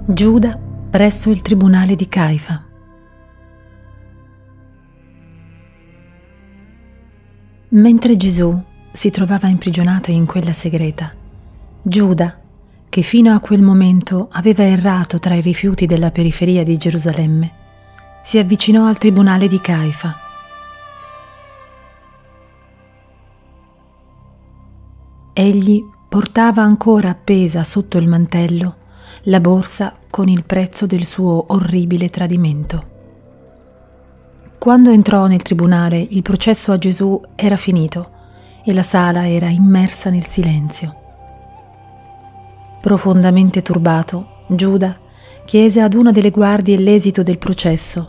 Giuda presso il tribunale di Caifa. Mentre Gesù si trovava imprigionato in quella segreta, Giuda, che fino a quel momento aveva errato tra i rifiuti della periferia di Gerusalemme, si avvicinò al tribunale di Caifa. Egli portava ancora appesa sotto il mantello la borsa con il prezzo del suo orribile tradimento. Quando entrò nel tribunale, il processo a Gesù era finito e la sala era immersa nel silenzio. Profondamente turbato, Giuda chiese ad una delle guardie l'esito del processo.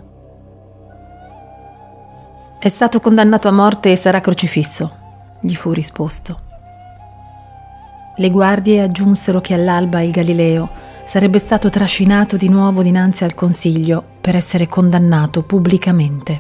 «È stato condannato a morte e sarà crocifisso», gli fu risposto. Le guardie aggiunsero che all'alba il Galileo sarebbe stato trascinato di nuovo dinanzi al consiglio per essere condannato pubblicamente.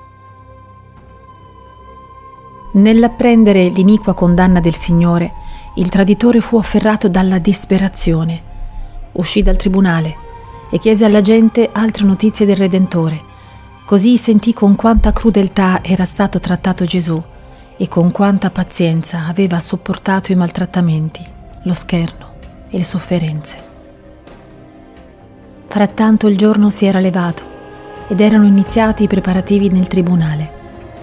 Nell'apprendere l'iniqua condanna del Signore, il traditore fu afferrato dalla disperazione. Uscì dal tribunale e chiese alla gente altre notizie del Redentore. Così sentì con quanta crudeltà era stato trattato Gesù e con quanta pazienza aveva sopportato i maltrattamenti, lo scherno e le sofferenze. Frattanto il giorno si era levato ed erano iniziati i preparativi nel tribunale.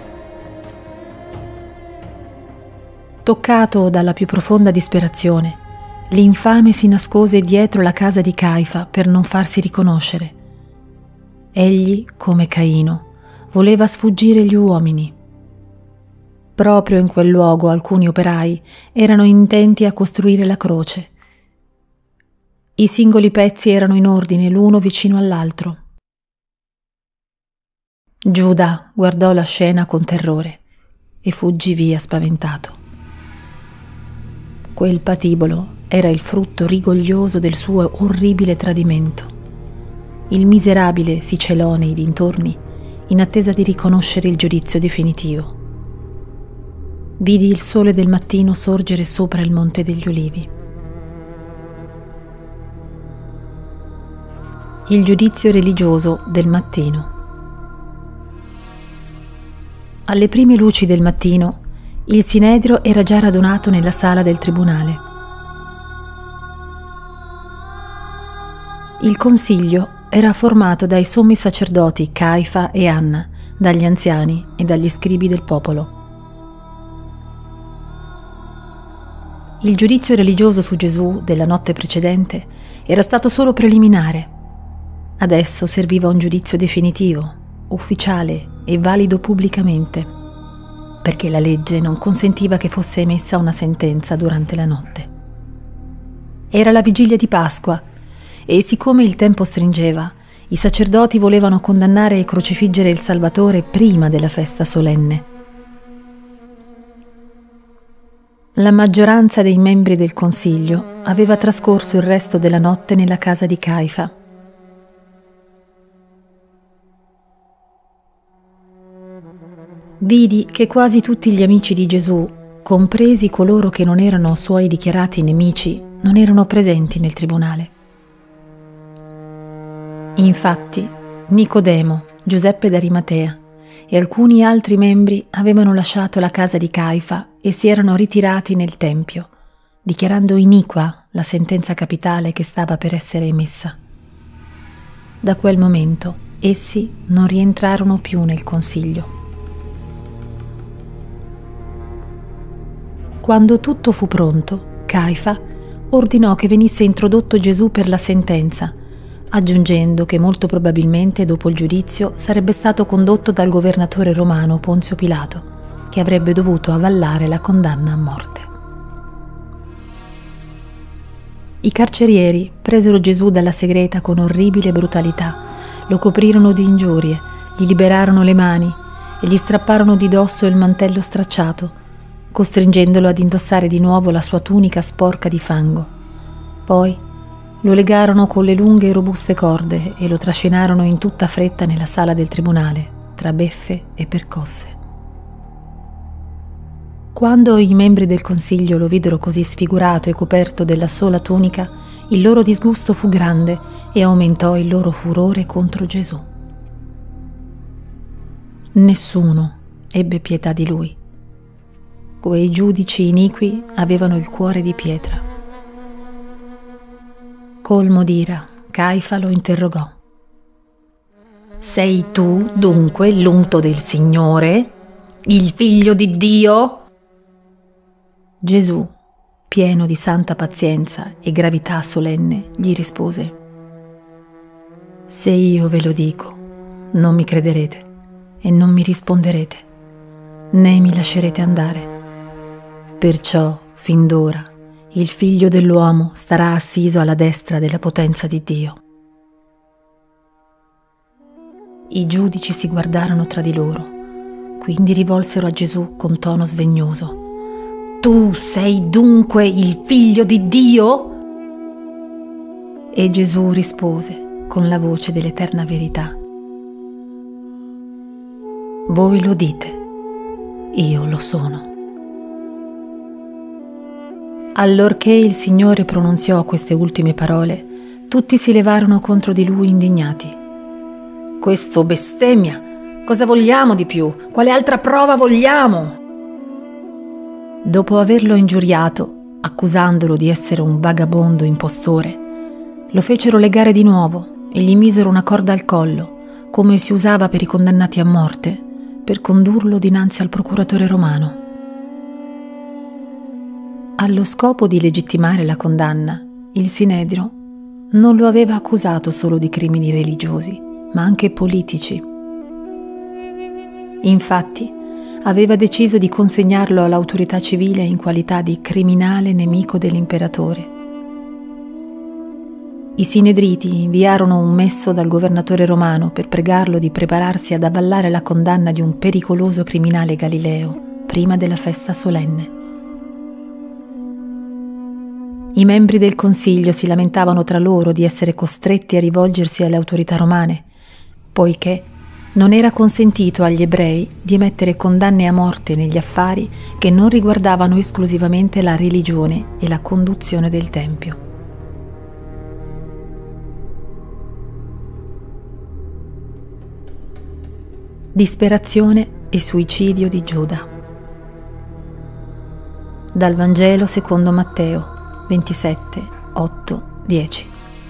Toccato dalla più profonda disperazione, l'infame si nascose dietro la casa di Caifa per non farsi riconoscere. Egli, come Caino, voleva sfuggire gli uomini. Proprio in quel luogo alcuni operai erano intenti a costruire la croce. I singoli pezzi erano in ordine l'uno vicino all'altro. Giuda guardò la scena con terrore e fuggì via spaventato. Quel patibolo era il frutto rigoglioso del suo orribile tradimento. Il miserabile si celò nei dintorni in attesa di riconoscere il giudizio definitivo. Vidi il sole del mattino sorgere sopra il Monte degli Ulivi. Il giudizio religioso del mattino. Alle prime luci del mattino, il Sinedrio era già radunato nella sala del tribunale. Il consiglio era formato dai sommi sacerdoti Caifa e Anna, dagli anziani e dagli scribi del popolo. Il giudizio religioso su Gesù della notte precedente era stato solo preliminare. Adesso serviva un giudizio definitivo, ufficiale e valido pubblicamente, perché la legge non consentiva che fosse emessa una sentenza durante la notte. Era la vigilia di Pasqua e siccome il tempo stringeva, i sacerdoti volevano condannare e crocifiggere il Salvatore prima della festa solenne. La maggioranza dei membri del Consiglio aveva trascorso il resto della notte nella casa di Caifa. Vidi che quasi tutti gli amici di Gesù, compresi coloro che non erano suoi dichiarati nemici, non erano presenti nel tribunale. Infatti, Nicodemo, Giuseppe d'Arimatea e alcuni altri membri avevano lasciato la casa di Caifa e si erano ritirati nel tempio, dichiarando iniqua la sentenza capitale che stava per essere emessa. Da quel momento essi non rientrarono più nel consiglio. Quando tutto fu pronto, Caifa ordinò che venisse introdotto Gesù per la sentenza, aggiungendo che molto probabilmente dopo il giudizio sarebbe stato condotto dal governatore romano Ponzio Pilato, che avrebbe dovuto avallare la condanna a morte. I carcerieri presero Gesù dalla segreta con orribile brutalità, lo coprirono di ingiurie, gli liberarono le mani e gli strapparono di dosso il mantello stracciato, costringendolo ad indossare di nuovo la sua tunica sporca di fango. Poi lo legarono con le lunghe e robuste corde e lo trascinarono in tutta fretta nella sala del tribunale, tra beffe e percosse. Quando i membri del consiglio lo videro così sfigurato e coperto della sola tunica, il loro disgusto fu grande e aumentò il loro furore contro Gesù. Nessuno ebbe pietà di lui. Quei giudici iniqui avevano il cuore di pietra. Colmo d'ira, Caifa lo interrogò. «Sei tu, dunque, l'unto del Signore, il Figlio di Dio?» Gesù, pieno di santa pazienza e gravità solenne, gli rispose: «Se io ve lo dico, non mi crederete e non mi risponderete, né mi lascerete andare. Perciò, fin d'ora, il Figlio dell'uomo starà assiso alla destra della potenza di Dio». I giudici si guardarono tra di loro, quindi rivolsero a Gesù con tono sdegnoso: «Tu sei dunque il Figlio di Dio?» E Gesù rispose con la voce dell'eterna verità: «Voi lo dite, io lo sono». Allorché il Signore pronunziò queste ultime parole, tutti si levarono contro di lui indignati. «Questo bestemmia! Cosa vogliamo di più? Quale altra prova vogliamo?» Dopo averlo ingiuriato, accusandolo di essere un vagabondo impostore, lo fecero legare di nuovo e gli misero una corda al collo, come si usava per i condannati a morte, per condurlo dinanzi al procuratore romano. Allo scopo di legittimare la condanna, il Sinedrio non lo aveva accusato solo di crimini religiosi, ma anche politici. Infatti, aveva deciso di consegnarlo all'autorità civile in qualità di criminale nemico dell'imperatore. I sinedriti inviarono un messo dal governatore romano per pregarlo di prepararsi ad avallare la condanna di un pericoloso criminale galileo prima della festa solenne. I membri del consiglio si lamentavano tra loro di essere costretti a rivolgersi alle autorità romane, poiché non era consentito agli ebrei di emettere condanne a morte negli affari che non riguardavano esclusivamente la religione e la conduzione del Tempio. Disperazione e suicidio di Giuda. Dal Vangelo secondo Matteo 27, 8, 10.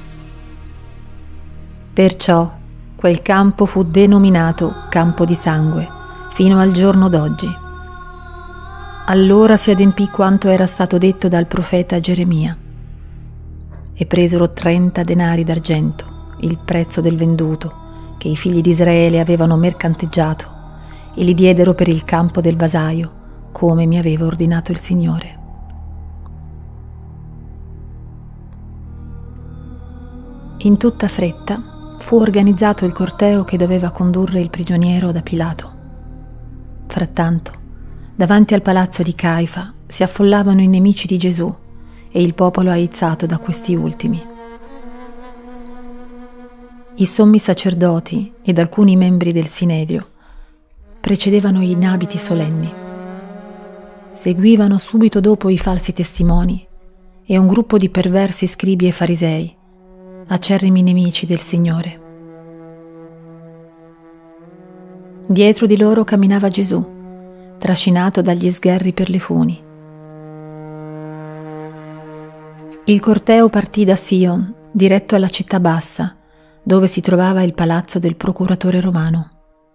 Perciò quel campo fu denominato campo di sangue fino al giorno d'oggi. Allora si adempì quanto era stato detto dal profeta Geremia. E presero 30 denari d'argento, il prezzo del venduto, che i figli di Israele avevano mercanteggiato, e li diedero per il campo del vasaio, come mi aveva ordinato il Signore. In tutta fretta fu organizzato il corteo che doveva condurre il prigioniero da Pilato. Frattanto, davanti al palazzo di Caifa si affollavano i nemici di Gesù e il popolo aizzato da questi ultimi. I sommi sacerdoti ed alcuni membri del Sinedrio precedevano in abiti solenni. Seguivano subito dopo i falsi testimoni e un gruppo di perversi scribi e farisei, acerrimi nemici del Signore. Dietro di loro camminava Gesù, trascinato dagli sgherri per le funi. Il corteo partì da Sion, diretto alla città bassa, dove si trovava il palazzo del procuratore romano.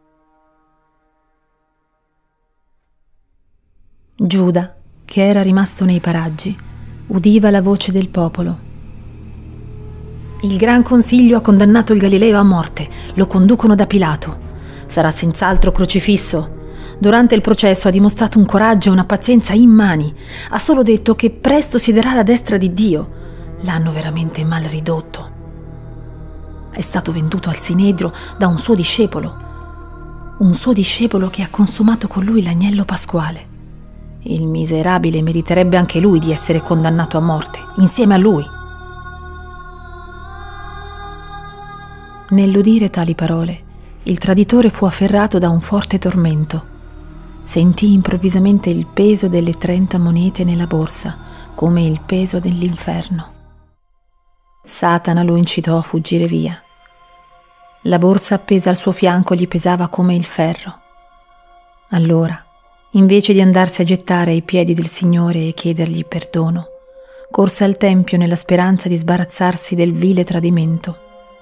Giuda, che era rimasto nei paraggi, udiva la voce del popolo. «Il Gran Consiglio ha condannato il Galileo a morte, lo conducono da Pilato. Sarà senz'altro crocifisso. Durante il processo ha dimostrato un coraggio e una pazienza immani. Ha solo detto che presto siederà alla destra di Dio. L'hanno veramente mal ridotto. È stato venduto al Sinedrio da un suo discepolo che ha consumato con lui l'agnello pasquale. Il miserabile meriterebbe anche lui di essere condannato a morte, insieme a lui». Nell'udire tali parole, il traditore fu afferrato da un forte tormento. Sentì improvvisamente il peso delle 30 monete nella borsa, come il peso dell'inferno. Satana lo incitò a fuggire via. La borsa appesa al suo fianco gli pesava come il ferro. Allora, invece di andarsi a gettare ai piedi del Signore e chiedergli perdono, corse al tempio nella speranza di sbarazzarsi del vile tradimento.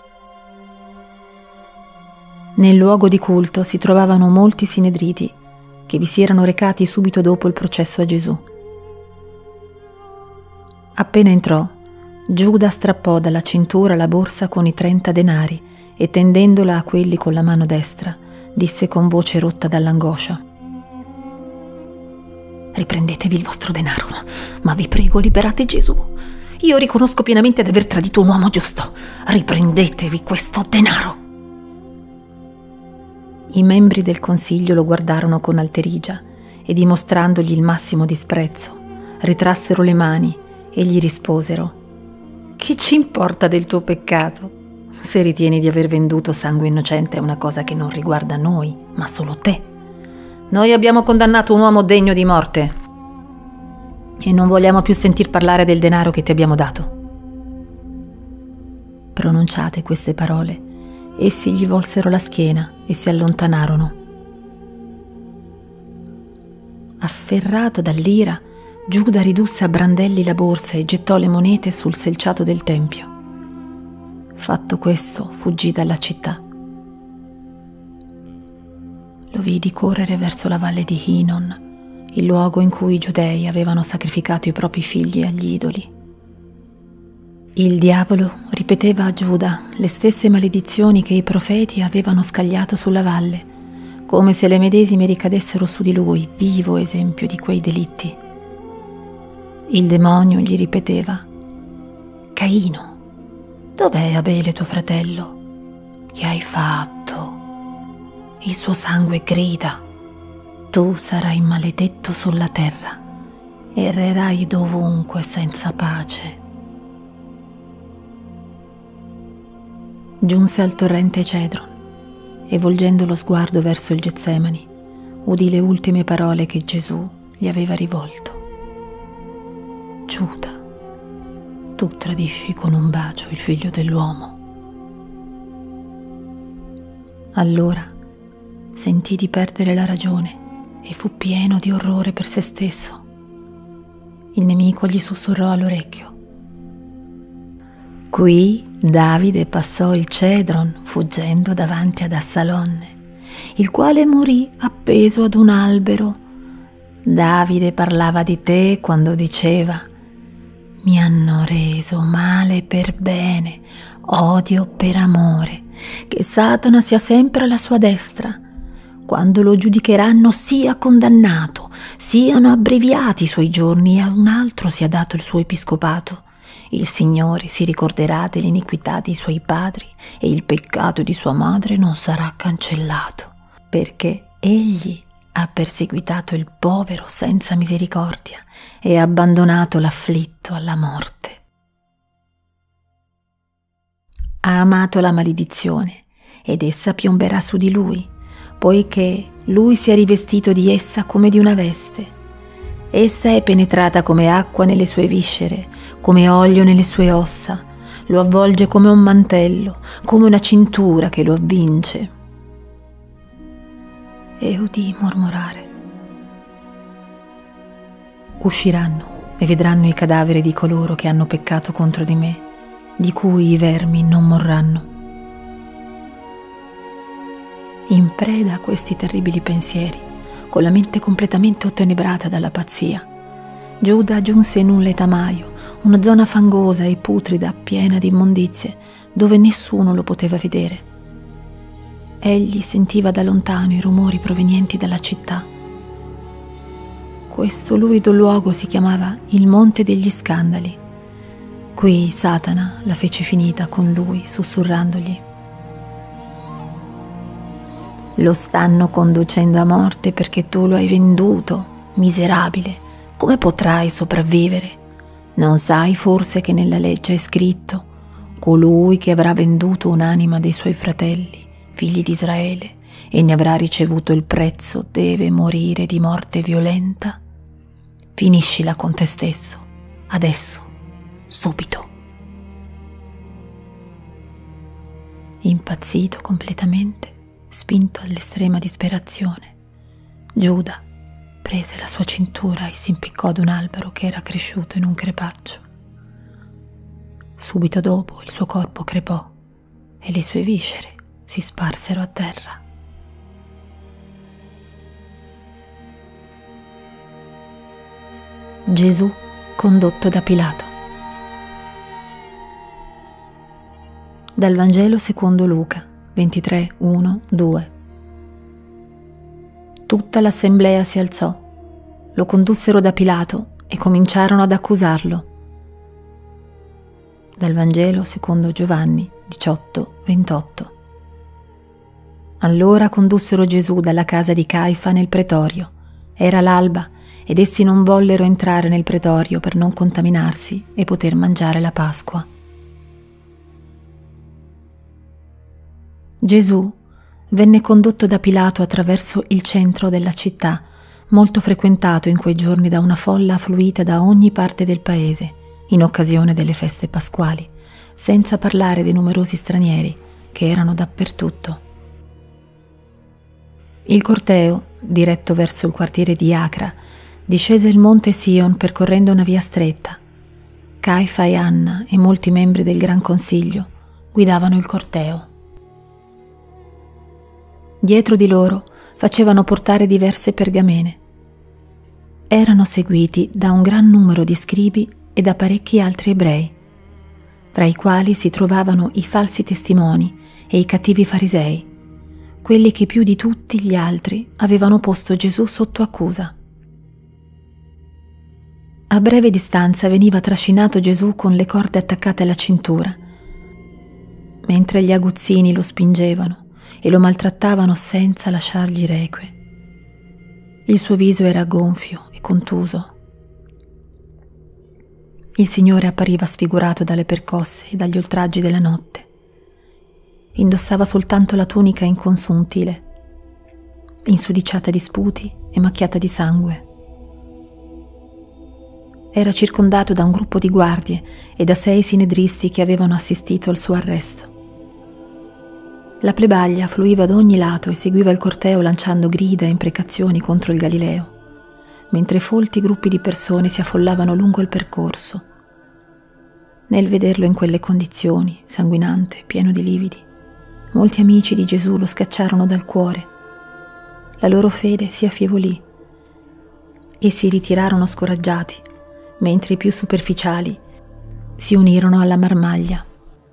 Nel luogo di culto si trovavano molti sinedriti che vi si erano recati subito dopo il processo a Gesù. Appena entrò, Giuda strappò dalla cintura la borsa con i 30 denari e tendendola a quelli con la mano destra, disse con voce rotta dall'angoscia: «Riprendetevi il vostro denaro, ma vi prego, liberate Gesù. Io riconosco pienamente di aver tradito un uomo giusto. Riprendetevi questo denaro». I membri del consiglio lo guardarono con alterigia e, dimostrandogli il massimo disprezzo, ritrassero le mani e gli risposero: «Che ci importa del tuo peccato? Se ritieni di aver venduto sangue innocente è una cosa che non riguarda noi, ma solo te. Noi abbiamo condannato un uomo degno di morte e non vogliamo più sentir parlare del denaro che ti abbiamo dato». Pronunciate queste parole, essi gli volsero la schiena e si allontanarono. Afferrato dall'ira, Giuda ridusse a brandelli la borsa e gettò le monete sul selciato del tempio. Fatto questo, fuggì dalla città. Lo vidi correre verso la valle di Hinnom, il luogo in cui i giudei avevano sacrificato i propri figli agli idoli. Il diavolo ripeteva a Giuda le stesse maledizioni che i profeti avevano scagliato sulla valle, come se le medesime ricadessero su di lui, vivo esempio di quei delitti. Il demonio gli ripeteva: «Caino, dov'è Abele tuo fratello? Che hai fatto? Il suo sangue grida: tu sarai maledetto sulla terra, errerai dovunque senza pace». Giunse al torrente Cedron e, volgendo lo sguardo verso il Getsemani, udì le ultime parole che Gesù gli aveva rivolto: «Giuda, tu tradisci con un bacio il figlio dell'uomo». Allora sentì di perdere la ragione e fu pieno di orrore per se stesso. Il nemico gli sussurrò all'orecchio: «Qui Davide passò il Cedron fuggendo davanti ad Assalonne, il quale morì appeso ad un albero. Davide parlava di te quando diceva: mi hanno reso male per bene, odio per amore, che Satana sia sempre alla sua destra. Quando lo giudicheranno sia condannato, siano abbreviati i suoi giorni e a un altro sia dato il suo episcopato. Il Signore si ricorderà dell'iniquità dei suoi padri e il peccato di sua madre non sarà cancellato, perché egli ha perseguitato il povero senza misericordia e ha abbandonato l'afflitto alla morte. Ha amato la maledizione ed essa piomberà su di lui, poiché lui si è rivestito di essa come di una veste. Essa è penetrata come acqua nelle sue viscere, come olio nelle sue ossa, lo avvolge come un mantello, come una cintura che lo avvince. E udì mormorare: usciranno e vedranno i cadaveri di coloro che hanno peccato contro di me, di cui i vermi non morranno. In preda a questi terribili pensieri, con la mente completamente ottenebrata dalla pazzia, Giuda giunse in un letamaio, una zona fangosa e putrida piena di immondizie, dove nessuno lo poteva vedere. Egli sentiva da lontano i rumori provenienti dalla città. Questo lurido luogo si chiamava il Monte degli Scandali. Qui Satana la fece finita con lui, sussurrandogli: lo stanno conducendo a morte perché tu lo hai venduto, miserabile. Come potrai sopravvivere? Non sai forse che nella legge è scritto: colui che avrà venduto un'anima dei suoi fratelli, figli di Israele, e ne avrà ricevuto il prezzo, deve morire di morte violenta? Finiscila con te stesso, adesso, subito. Impazzito completamente, spinto all'estrema disperazione, Giuda prese la sua cintura e si impiccò ad un albero che era cresciuto in un crepaccio. Subito dopo il suo corpo crepò e le sue viscere si sparsero a terra. Gesù condotto da Pilato. Dal Vangelo secondo Luca 23, 1, 2. Tutta l'assemblea si alzò, lo condussero da Pilato e cominciarono ad accusarlo. Dal Vangelo secondo Giovanni 18, 28. Allora condussero Gesù dalla casa di Caifa nel pretorio. Era l'alba ed essi non vollero entrare nel pretorio per non contaminarsi e poter mangiare la Pasqua. Gesù venne condotto da Pilato attraverso il centro della città, molto frequentato in quei giorni da una folla affluita da ogni parte del paese, in occasione delle feste pasquali, senza parlare dei numerosi stranieri che erano dappertutto. Il corteo, diretto verso il quartiere di Acra, discese il monte Sion percorrendo una via stretta. Caifa e Anna e molti membri del Gran Consiglio guidavano il corteo. Dietro di loro facevano portare diverse pergamene. Erano seguiti da un gran numero di scribi e da parecchi altri ebrei, tra i quali si trovavano i falsi testimoni e i cattivi farisei, quelli che più di tutti gli altri avevano posto Gesù sotto accusa. A breve distanza veniva trascinato Gesù con le corde attaccate alla cintura, mentre gli aguzzini lo spingevano e lo maltrattavano senza lasciargli requie. Il suo viso era gonfio e contuso. Il Signore appariva sfigurato dalle percosse e dagli oltraggi della notte. Indossava soltanto la tunica inconsuntile, insudiciata di sputi e macchiata di sangue. Era circondato da un gruppo di guardie e da 6 sinedristi che avevano assistito al suo arresto. La plebaglia fluiva da ogni lato e seguiva il corteo lanciando grida e imprecazioni contro il Galileo, mentre folti gruppi di persone si affollavano lungo il percorso. Nel vederlo in quelle condizioni, sanguinante, pieno di lividi, molti amici di Gesù lo scacciarono dal cuore. La loro fede si affievolì e si ritirarono scoraggiati, mentre i più superficiali si unirono alla marmaglia.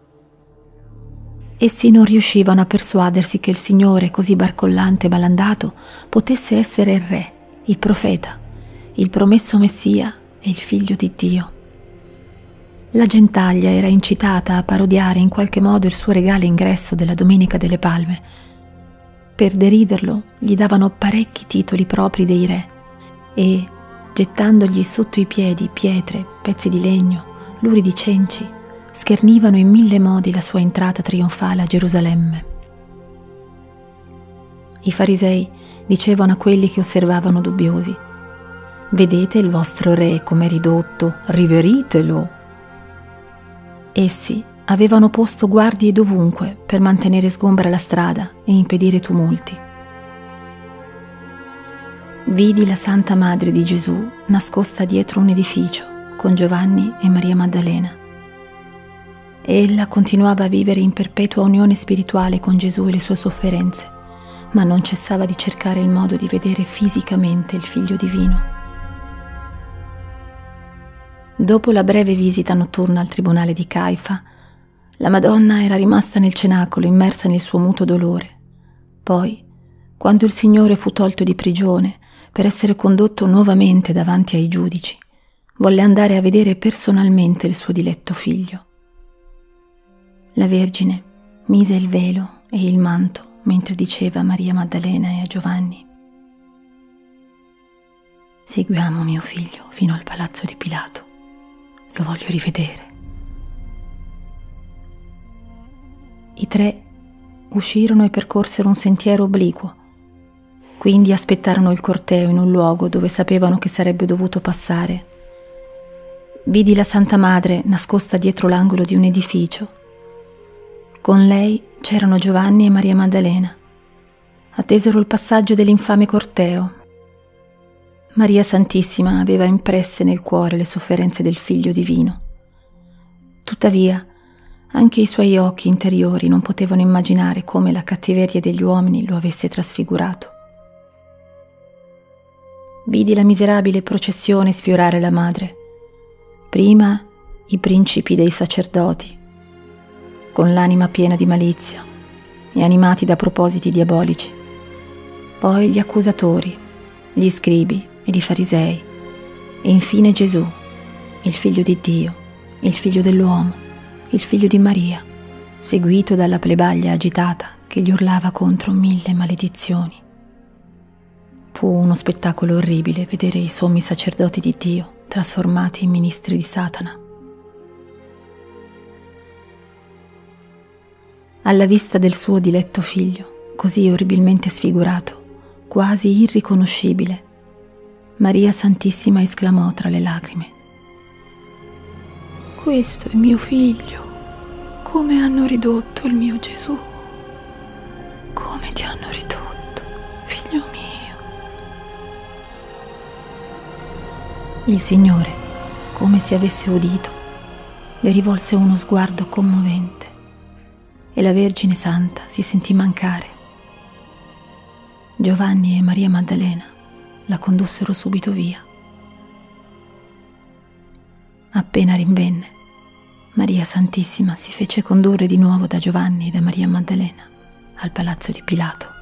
Essi non riuscivano a persuadersi che il Signore, così barcollante e malandato, potesse essere il Re, il profeta, il promesso Messia e il Figlio di Dio. La gentaglia era incitata a parodiare in qualche modo il suo regale ingresso della Domenica delle Palme. Per deriderlo gli davano parecchi titoli propri dei re e, gettandogli sotto i piedi pietre, pezzi di legno, luridi cenci, schernivano in 1000 modi la sua entrata trionfale a Gerusalemme. I farisei dicevano a quelli che osservavano dubbiosi: «Vedete il vostro re come è ridotto, riveritelo!» Essi avevano posto guardie dovunque per mantenere sgombra la strada e impedire tumulti. Vidi la Santa Madre di Gesù nascosta dietro un edificio con Giovanni e Maria Maddalena. Ella continuava a vivere in perpetua unione spirituale con Gesù e le sue sofferenze, ma non cessava di cercare il modo di vedere fisicamente il Figlio Divino. Dopo la breve visita notturna al tribunale di Caifa, la Madonna era rimasta nel cenacolo immersa nel suo muto dolore. Poi, quando il Signore fu tolto di prigione per essere condotto nuovamente davanti ai giudici, volle andare a vedere personalmente il suo diletto figlio. La Vergine mise il velo e il manto mentre diceva a Maria Maddalena e a Giovanni: «Seguiamo mio figlio fino al palazzo di Pilato, lo voglio rivedere». I 3 uscirono e percorsero un sentiero obliquo, quindi aspettarono il corteo in un luogo dove sapevano che sarebbe dovuto passare. Vidi la Santa Madre nascosta dietro l'angolo di un edificio. Con lei c'erano Giovanni e Maria Maddalena. Attesero il passaggio dell'infame corteo. Maria Santissima aveva impresse nel cuore le sofferenze del Figlio divino. Tuttavia, anche i suoi occhi interiori non potevano immaginare come la cattiveria degli uomini lo avesse trasfigurato. Vidi la miserabile processione sfiorare la madre. Prima i principi dei sacerdoti, con l'anima piena di malizia e animati da propositi diabolici. Poi gli accusatori, gli scribi ed i farisei, e infine Gesù, il Figlio di Dio, il Figlio dell'uomo, il Figlio di Maria, seguito dalla plebaglia agitata che gli urlava contro 1000 maledizioni. Fu uno spettacolo orribile vedere i sommi sacerdoti di Dio trasformati in ministri di Satana. Alla vista del suo diletto figlio, così orribilmente sfigurato, quasi irriconoscibile, Maria Santissima esclamò tra le lacrime: «Questo è mio figlio! Come hanno ridotto il mio Gesù! Come ti hanno ridotto, figlio mio!» Il Signore, come se avesse udito, le rivolse uno sguardo commovente e la Vergine Santa si sentì mancare. Giovanni e Maria Maddalena la condussero subito via. Appena rinvenne, Maria Santissima si fece condurre di nuovo da Giovanni e da Maria Maddalena al palazzo di Pilato.